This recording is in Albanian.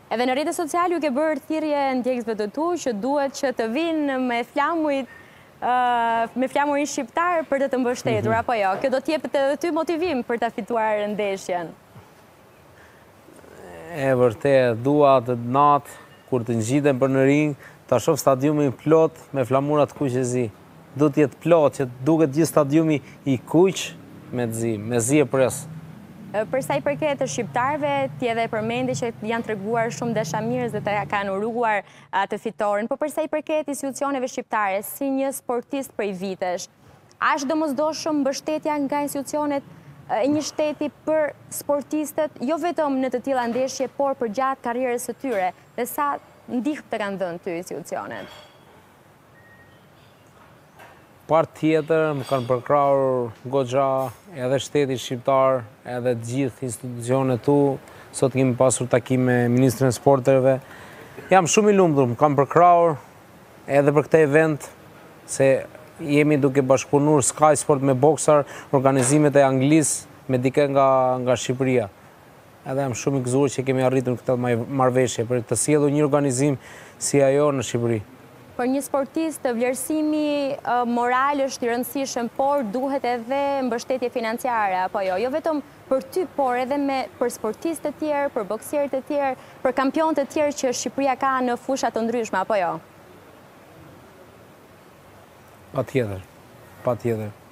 Edhe në rrjetet sociale ju ke bërë thirrje ndjekësve të tu që duhet që të vinë me flamurin shqiptar për të mbështetur, apo jo? Kjo do t'jepet edhe ty motivim për ta fituar ndeshjen. E vërtet, dua të natë, kur të ngjiten për në ring, ta shoh stadiumin plot me flamurat kuqezi. Do të jetë plot, që duket gjithë stadiumi i kuq me zi e pres. Për sa i përket të shqiptarëve, ti edhe përmendi që janë treguar shumë dashamirës dhe të kanë uruguar të fitoren, por për sa i përket institucioneve shqiptare, si një sportist prej vitesh, është domosdoshëm mbështetja nga institucionet e një shteti për sportistët, jo vetëm në të tilla ndeshje, por për gjatë karrierës së tyre, dhe sa ndihmë të kanë dhënë ty institucionet? Part tjetër, më kanë përkrahur goxha edhe shteti shqiptar, edhe të gjithë institucionet tu. Sot kemi pasur takim me Ministrin e Sporteve. Jam shumë i lumtur, më kanë përkrahur edhe për këtë event, se jemi duke bashkëpunuar Sky Sport me Boxer, organizimet e Anglisë me dikë nga Shqipëria. Edhe jam shumë i gëzuar që kemi arritur këtë marrëveshje për të sjellur një organizim si ajo në Shqipëri. Për një sportist, vlerësimi moral është i rëndësishëm, por duhet edhe mbështetje financiare, apo jo? Jo vetëm për ty, por edhe për sportistë të tjerë, për boksierët të tjerë, për kampionët të tjerë që Shqipëria ka në fusha të ndryshme, apo jo? Patjetër.